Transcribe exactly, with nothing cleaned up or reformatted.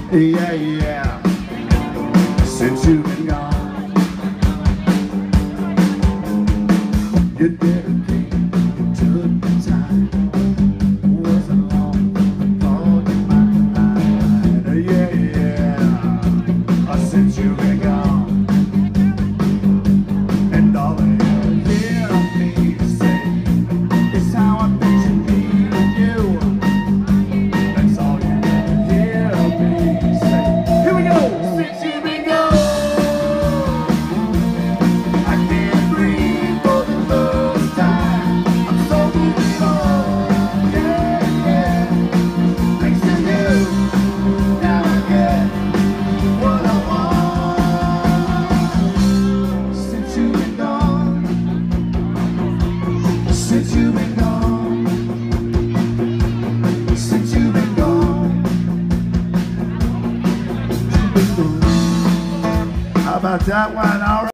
Yeah, yeah. Since you've been gone, you dedicated to the time. Wasn't long for your mind. Yeah, yeah. Since you've been gone, and all I ever hear me say is how I picture me with you. That's all you ever hear me say. Here we go. Since you've been gone, I can't breathe for the first time. I'm so moving on. Yeah, yeah. Thanks to you, now I get what I want. Since you've been gone, since you've been gone, since you've been gone. How about that one? All right.